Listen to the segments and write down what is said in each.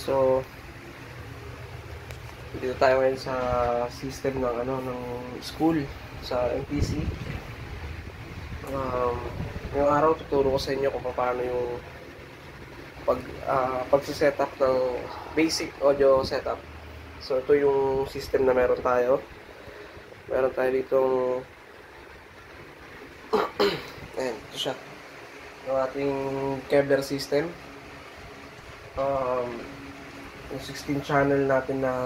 So, dito tayo ngayon sa system ng ng school sa MPC. Ngayong araw tuturo ko sa inyo kung paano yung pagse-setup ng basic audio setup. So, ito yung system na meron tayo. Meron tayo ditong ayan, ito siya. Yung ating Kevlar system. Yung 16 channel natin na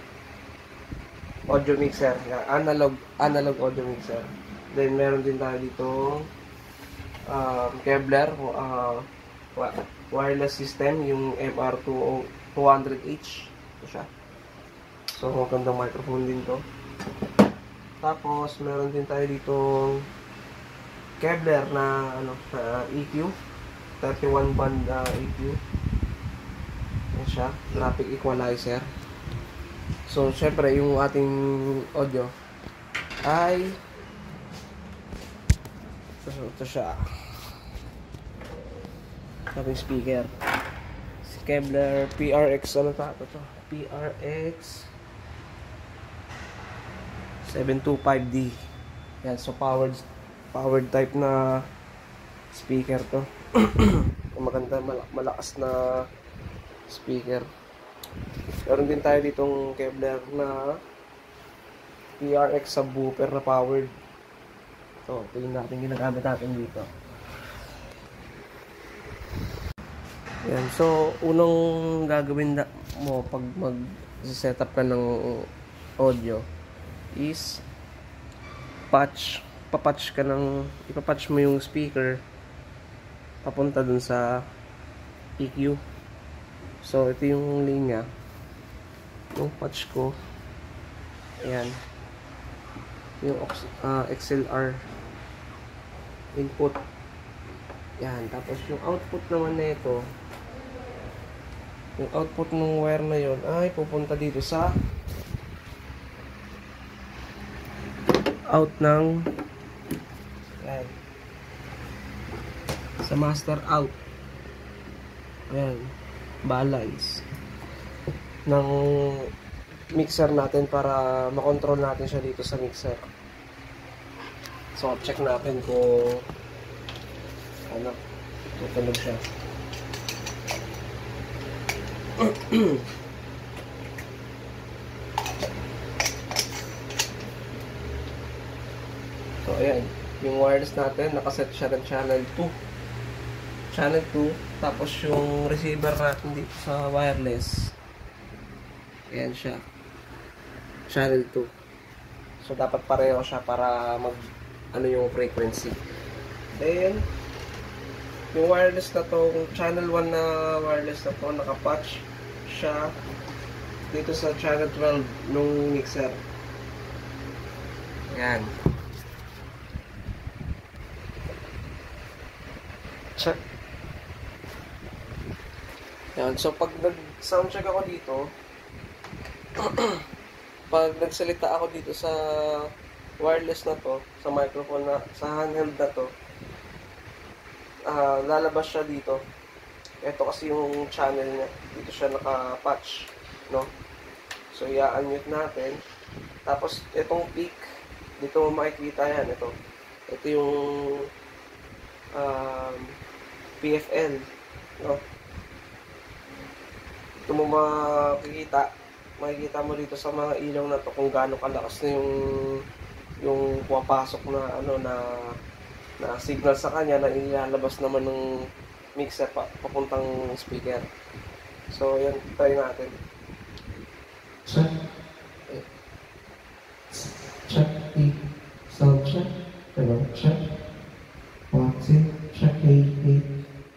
audio mixer, analog audio mixer. Then meron din tayo dito Kevlar wireless system, yung MR200H. Ito siya. So magandang microphone din to. Tapos meron din tayo dito Kevlar na EQ, 31 band EQ. Yan siya, traffic equalizer. So, syempre, yung ating audio ay ito siya. Ating speaker. Si Kevlar PRX, ano pa ito? PRX 725D. Yan, so powered type na speaker to. Maganda, malakas na speaker. Meron din tayo ditong Kevlar na PRX subwoofer na powered. So, ito yung natin ginagamit natin dito. Yan. So, unang gagawin mo pag mag-setup ka ng audio is ipapatch mo yung speaker papunta dun sa EQ. So, ito yung linya. Yung patch ko. Ayan. Yung XLR input. Ayan. Tapos, yung output naman na ito, yung output ng wire na yun ay pupunta dito sa out ng ayan, sa master out. Ayan. Balance ng mixer natin para makontrol natin siya dito sa mixer. So, check natin kung tutunog siya. So, ayan. Yung wireless natin, nakaset siya ng channel 2. Tapos yung receiver natin dito sa wireless, ayan siya, channel 2. So dapat pareho siya para mag yung frequency. Then yung wireless na to, channel 1 na wireless na to, nakapatch siya dito sa channel 12 nung mixer. Ayan. Check. Yan. So, pag nag-soundcheck ako dito, pag nagsalita ako dito sa wireless na to, sa microphone na, sa handheld na to, lalabas siya dito. Ito kasi yung channel niya. Dito siya naka-patch, no? So, i-unmute natin. Tapos, itong peak, dito mo makikita yan. Ito yung PFL, no? Ito mo makikita mo dito sa mga ilaw na to kung gaano kalakas na yung pumapasok na na signal sa kanya na ilalabas naman ng mixer papuntang speaker. So yan, try natin. Check. Check. Sound check. Check. 1, 2, check. 8.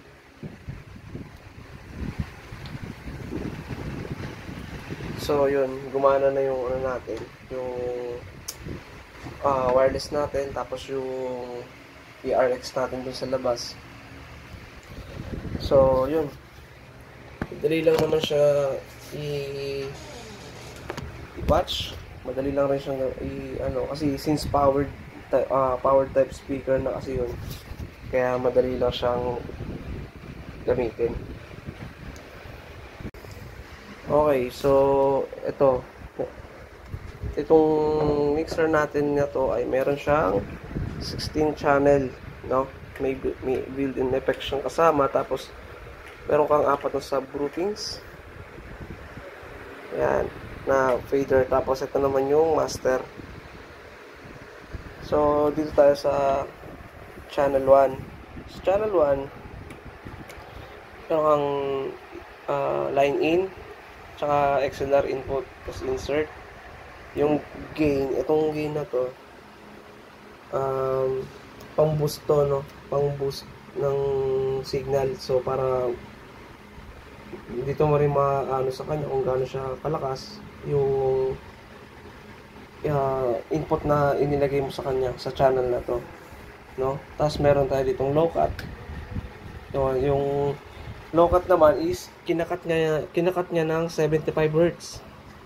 So yun, gumana na yung natin, yung wireless natin, tapos yung PRX natin dun sa labas. So yun, madali lang naman siya i-patch, madali lang rin siyang kasi since powered type speaker na kasi yun, kaya madali lang siyang gamitin. Okay, so itong mixer natin na to ay meron siyang 16 channel, no? May built-in effect siyang kasama, tapos meron kang 4 na subroutines. Yan, na fader. Tapos ito naman yung master. So, dito tayo sa channel 1. Sa channel 1, meron kang line in, tsaka XLR input, tapos insert. Yung gain, itong gain na to, pang boost to, no? Pang boost ng signal. So, para dito mo rin maano sa kanya kung gaano siya kalakas yung input na inilagay mo sa kanya sa channel na to, no? Tapos meron tayo ditong low cut. Yung low cut naman is kinakat niya ng 75 Hz.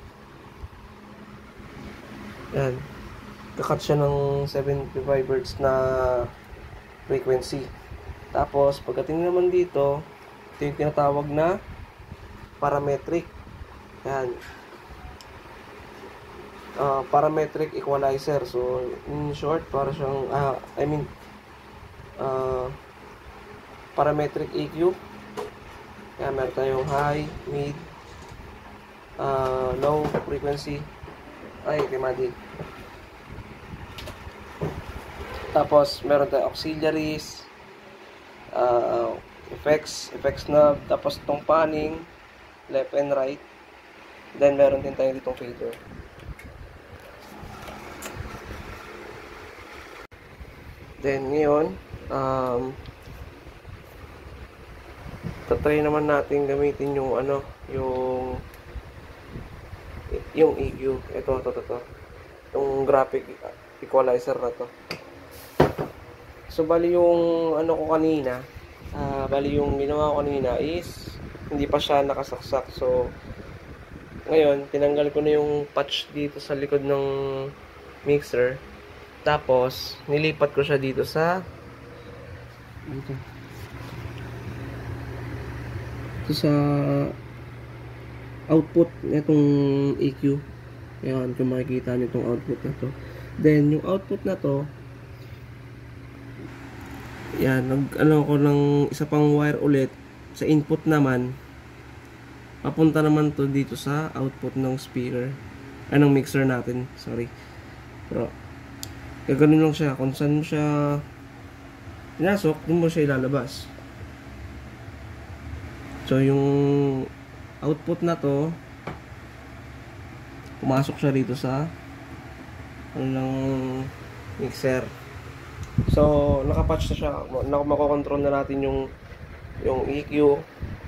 Yan. Kakat siya ng 75 Hz na frequency. Tapos pagdating naman dito, ito yung tinatawag na parametric. Yan. Parametric equalizer. So, in short, para siyang parametric EQ. Kaya meron tayong high, mid, low frequency. Timadi. Tapos meron tayong auxiliaries, effects knob, tapos itong panning, left and right. Then meron din tayo ditong fader. Then ngayon, tatry naman natin gamitin yung yung EQ. Ito. Yung graphic equalizer na to. So, bali yung yung ginawa ko kanina is hindi pa siya nakasaksak. So, ngayon, tinanggal ko na yung patch dito sa likod ng mixer. Tapos, nilipat ko siya dito sa output nitong EQ. Ayan, kung makikita nyo itong output na to. Then, yung output na to, yan, ko ng isa pang wire ulit. Sa input naman, papunta naman to dito sa output ng speaker. Ng mixer natin, sorry. Pero, ganoon lang siya. Kung saan mo siya pinasok, doon mo siya ilalabas. So, yung output na to, pumasok siya dito sa mixer. So, nakapatch na siya. Makokontrol na natin yung EQ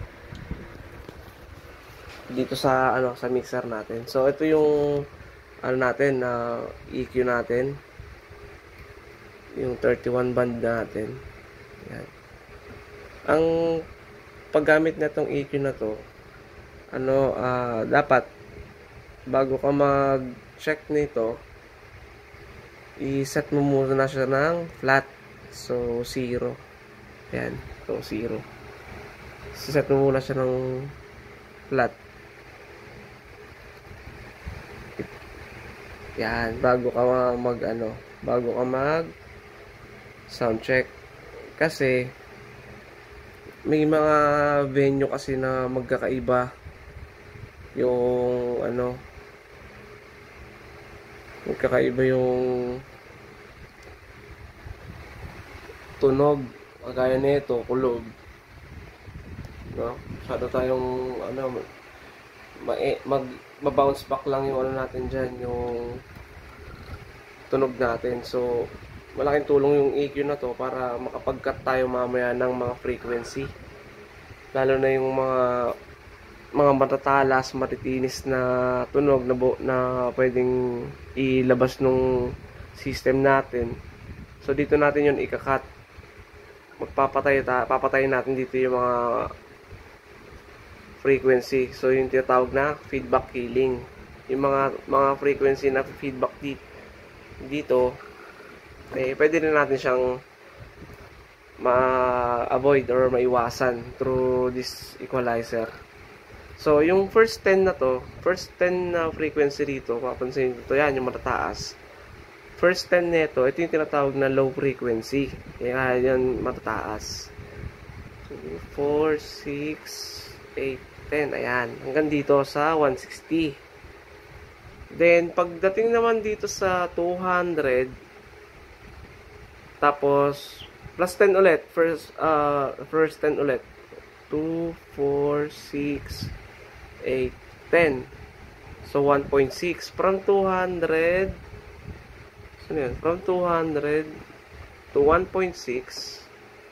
dito sa sa mixer natin. So, ito yung natin na EQ natin. Yung 31 band natin. Yan. Ang paggamit na tong EQ na to, dapat bago ka mag-check nito, i-set mo muna siya ng flat. So, 0. Yan. So, 0. Set mo muna siya ng flat. Yan. Bago ka mag sound check. Kasi, may mga venue kasi na magkakaiba yung tunog, kagaya nito, kulog, no? Masyado tayong mag-bounce back lang yung natin dyan, yung tunog natin. So, malaking tulong yung EQ na to para makapag-cut tayo mamaya ng mga frequency, lalo na yung mga matatalas, matitinis na tunog na pwedeng ilabas nung system natin. So, dito natin yun ika-cut. Papatayin natin dito yung mga frequency. So, yung tinatawag na feedback killing. Yung mga frequency na feedback dito, pwede rin natin siyang ma-avoid or maiwasan through this equalizer. So, yung first 10 na to, first 10 na frequency dito, mapapansin dito, yan, yung matataas. First 10 nito, ito yung tinatawag na low frequency. Kaya yan matataas. 2, 4, 6, 8, 10. Ayan. Hanggang dito sa 160. Then, pagdating naman dito sa 200, tapos, plus 10 ulit. First 10 ulit. 2, 4, 6, 8, 10. So, 1.6. From 200, so yun, from 200 to 1.6.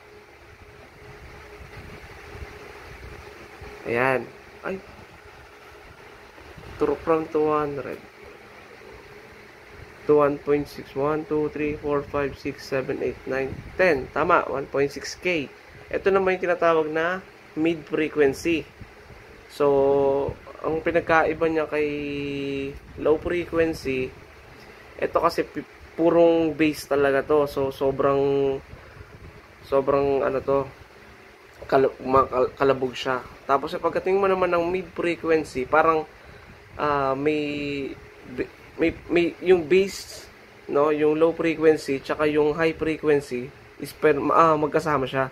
Ayan. Ay. From 200 to 1.6. 1, 2, 3, 4, 5, 6, 7, 8, 9, 10. Tama, 1.6K. Ito naman yung tinatawag na mid-frequency. So, ang pinagkaiba niya kay low frequency, ito kasi purong bass talaga to. So, sobrang ano to, kalabog siya. Tapos, pagdating mo naman ng mid-frequency, parang may yung bass, no, yung low frequency, tsaka yung high frequency, is magkasama siya.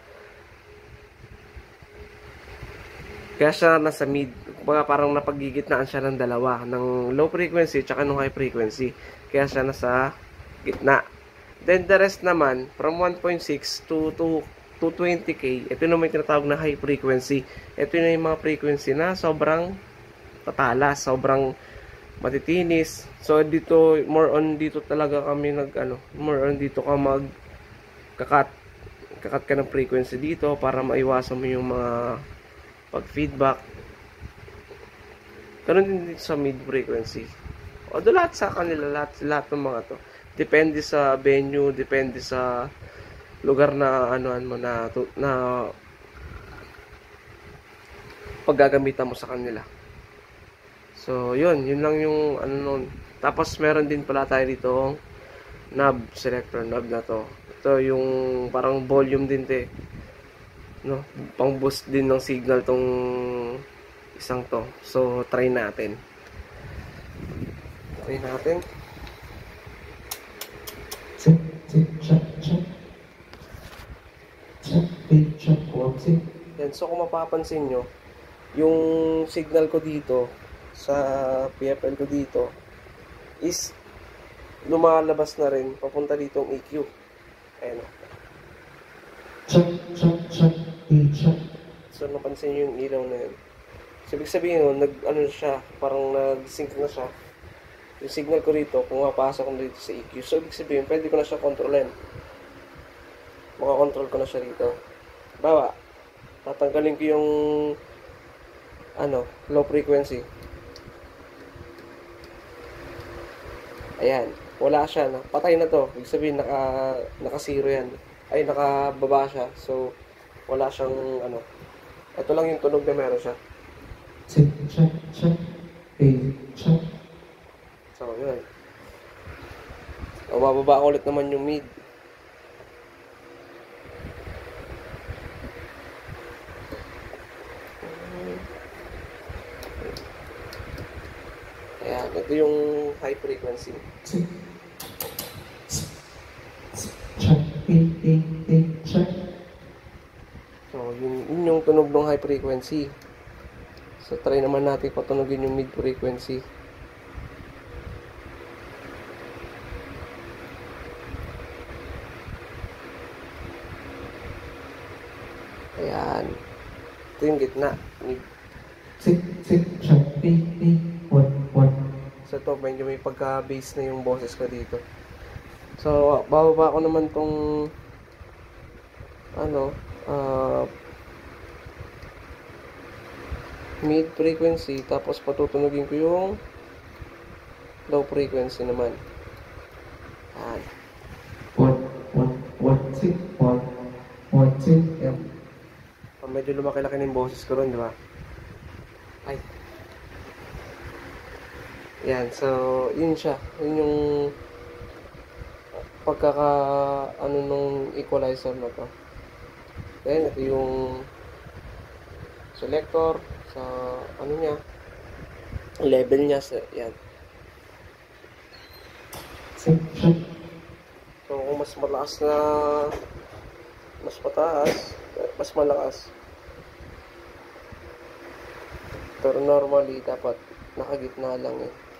Kaya siya nasa mid. Parang napagigitnaan siya ng dalawa. Ng low frequency tsaka ng high frequency. Kaya siya nasa gitna. Then the rest naman, from 1.6 to 20K, ito naman yung tinatawag na high frequency. Ito na yung mga frequency na sobrang tatalas, sobrang matitinis. So dito, more on dito talaga kami more on dito ka kakat ka ng frequency dito para maiwasan mo yung mga pag-feedback. Ganun din dito sa mid-frequency. Although lahat sa kanila, lahat ng mga to. Depende sa venue, depende sa lugar na anuan mo na paggagamitan mo sa kanila. So, yun lang yung nun. Tapos, meron din pala tayo dito knob, selector knob na to. Ito yung parang volume din te. No, pang boost din ng signal tong isang to. So, try natin. Check, check, check, check. Check, check, check. Yan. So, kung mapapansin nyo, yung signal ko dito, sa PFL ko dito, is lumalabas na rin, papunta dito ang EQ. Ayan. Check, check, check, check. So, napansin nyo yung ilaw na yun. So, ibig sabihin nun, siya, parang nag-sync na siya. Yung signal ko dito, kung mapasok ko dito sa EQ. So, ibig sabihin, pwede ko na siya kontrolin. Makakontrol ko na siya dito. Bawa, tatanggalin ko yung low frequency. Ayan, wala siya. Patay na to. Ibig sabihin, naka-zero yan. Ay, nakababa siya. So, wala siyang ito lang yung tunog na meron siya. Check, check, check. Check. So, yun. Bababa ko ulit naman yung mid. Ayan, ito yung high frequency. Check. Check, check. So, yun yung tunog ng high frequency. So, try naman natin patunogin yung mid frequency. Ayan. Ito yung gitna. Mid. Check, check, check. One. So, ito, medyo may pagka-bass na yung boses ko dito. So, bababa ko naman tong mid frequency, tapos patutunugin ko yung low frequency naman. Ayan. One, check. Yep. Medyo lumaki-laki na yung boses ko ron, di ba? Ay. Yan, so, yun siya. Yun yung nung equalizer na to. Then, ito yung selector, sa ano niya, level niya, yan. check, check, So, kung mas malakas na, mas mataas, mas malakas. Pero normally, dapat nakagitna lang eh.